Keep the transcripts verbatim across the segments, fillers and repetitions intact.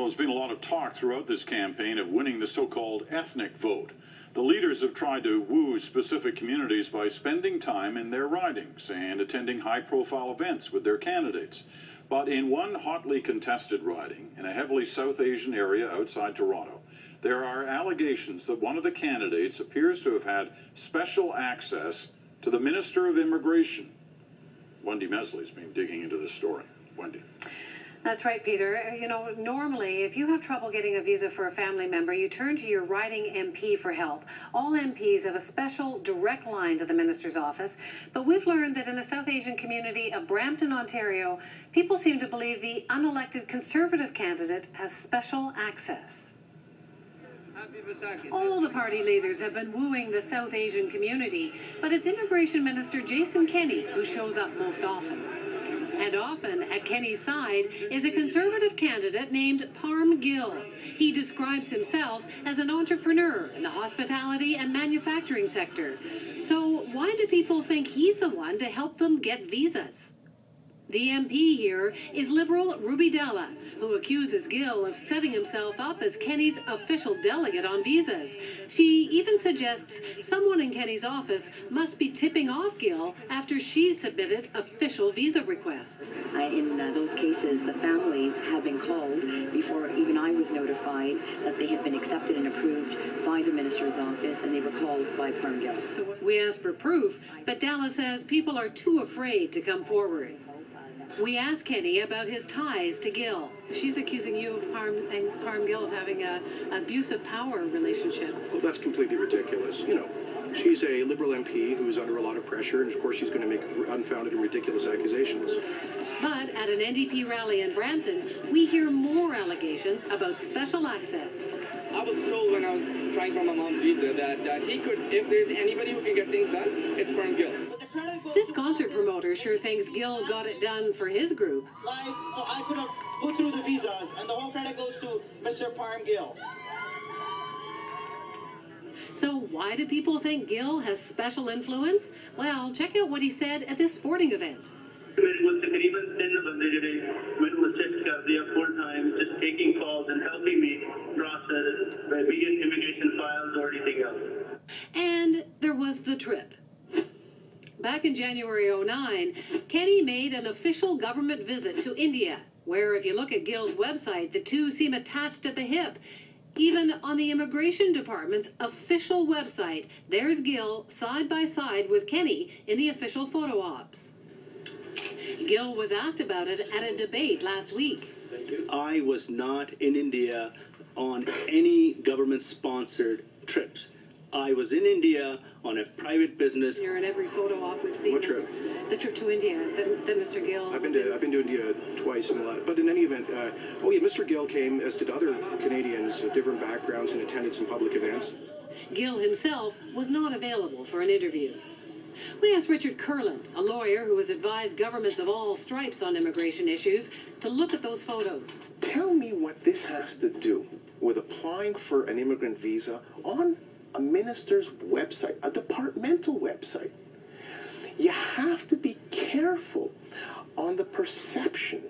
Well, there's been a lot of talk throughout this campaign of winning the so-called ethnic vote. The leaders have tried to woo specific communities by spending time in their ridings and attending high-profile events with their candidates. But in one hotly contested riding, in a heavily South Asian area outside Toronto, there are allegations that one of the candidates appears to have had special access to the Minister of Immigration. Wendy Mesley's been digging into this story. Wendy. That's right, Peter. You know, normally, if you have trouble getting a visa for a family member, you turn to your riding M P for help. All M Ps have a special direct line to the minister's office, but we've learned that in the South Asian community of Brampton, Ontario, people seem to believe the unelected Conservative candidate has special access. All the party leaders have been wooing the South Asian community, but it's Immigration Minister Jason Kenney who shows up most often. And often, at Kenney's side, is a Conservative candidate named Parm Gill. He describes himself as an entrepreneur in the hospitality and manufacturing sector. So why do people think he's the one to help them get visas? The M P here is Liberal Ruby Della, who accuses Gill of setting himself up as Kenney's official delegate on visas. She even suggests someone in Kenney's office must be tipping off Gill after she submitted official visa requests. Uh, in uh, those cases, the families have been called before even I was notified that they had been accepted and approved by the minister's office, and they were called by Parm Gill. So we asked for proof, but Della says people are too afraid to come forward. We asked Kenney about his ties to Gill. She's accusing you of Parm and Parm Gill of having a abusive power relationship. Well, that's completely ridiculous. You know, she's a Liberal M P who's under a lot of pressure, and of course she's going to make unfounded and ridiculous accusations. But at an N D P rally in Brampton, we hear more allegations about special access. I was told when I was trying for my mom's visa that uh, he could, if there's anybody who can get things done, it's Parm Gill. This concert promoter sure thinks Gill got it done for his group. Live, so I could have put through the visas, and the whole credit goes to Mister Parm Gill. So why do people think Gill has special influence? Well, check out what he said at this sporting event. full time, just taking calls and helping me process be it immigration files or anything else. And there was the trip. Back in January oh nine, Kenney made an official government visit to India, where if you look at Gill's website, the two seem attached at the hip. Even on the Immigration Department's official website, there's Gill side by side with Kenney in the official photo ops. Gill was asked about it at a debate last week. I was not in India on any government-sponsored trips. I was in India on a private business. You're in every photo op we've seen. What trip? The trip to India that, that Mister Gill I've been to, in. I've been to India twice in the last, but in any event, uh, oh yeah, Mister Gill came, as did other Canadians of different backgrounds, and attended some public events. Gill himself was not available for an interview. We asked Richard Kurland, a lawyer who has advised governments of all stripes on immigration issues, to look at those photos. Tell me what this has to do with applying for an immigrant visa on a minister's website, a departmental website. You have to be careful on the perception.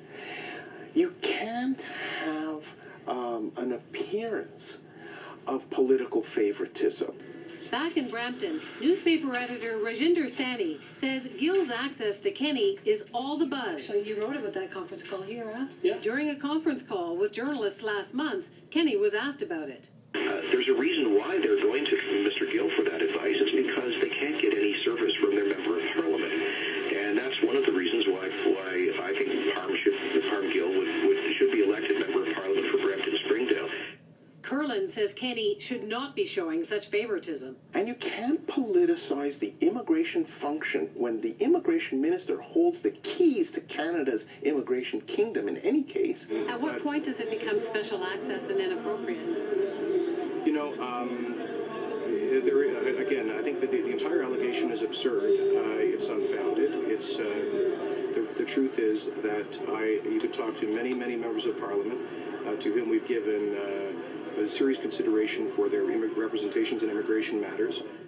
You can't have um, an appearance of political favoritism. Back in Brampton, newspaper editor Rajinder Sani says Gill's access to Kenney is all the buzz. So you wrote about that conference call here, huh? Yeah. During a conference call with journalists last month, Kenney was asked about it. Uh, there's a reason why they're going to Mister Gill for that advice. It's because they can't get any service from their member of parliament, and that's one of the reasons why why I think Parm, should, Parm Gill would, would, should be elected member of parliament for Brampton Springdale. Kurland says Kenney should not be showing such favoritism. And you can't politicize the immigration function when the immigration minister holds the keys to Canada's immigration kingdom in any case. At what point does it become special access and inappropriate? You know, um, there, again, I think that the, the entire allegation is absurd. Uh, it's unfounded. It's uh, the, the truth is that I you could talk to many, many members of Parliament uh, to whom we've given uh, a serious consideration for their representations in immigration matters.